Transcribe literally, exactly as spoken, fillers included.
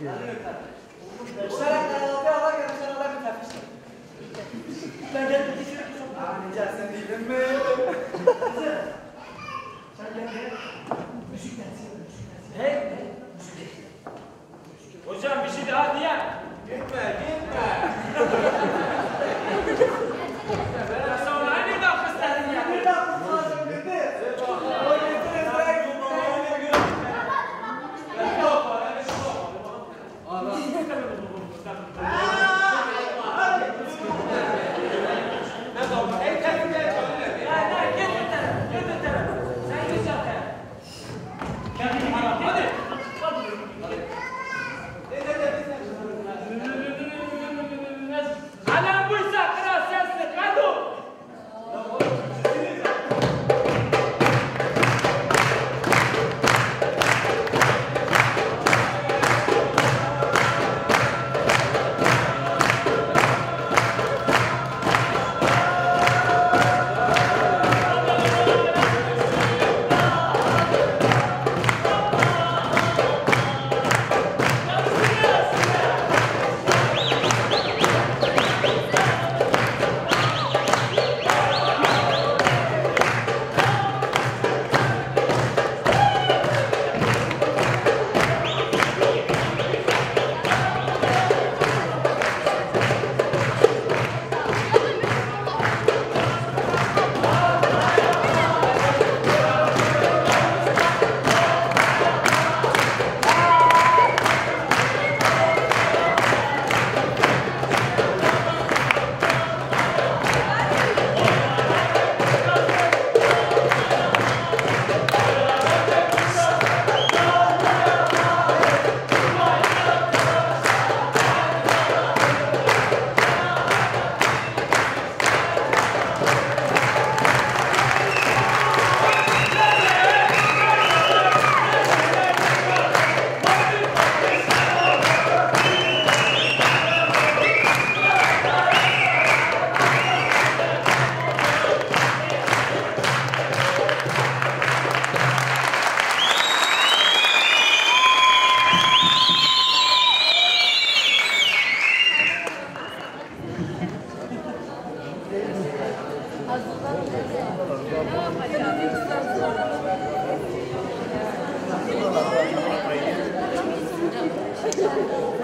Sen kahvaltı ala gel, sen ala bir tepsi. Ben gel bir şey. Anca sen bildin mi? Sen gel gel. Müzik dersi, müzik dersi. Hey, hey, müzik dersi. Hocam bir şey daha diye. Gitme, gitme. Ben sana aynı da kıstadın ya. Bir daha kutlasın dedi. O getirin bırak. Ana buysa kral sensin, kadu. Thank you.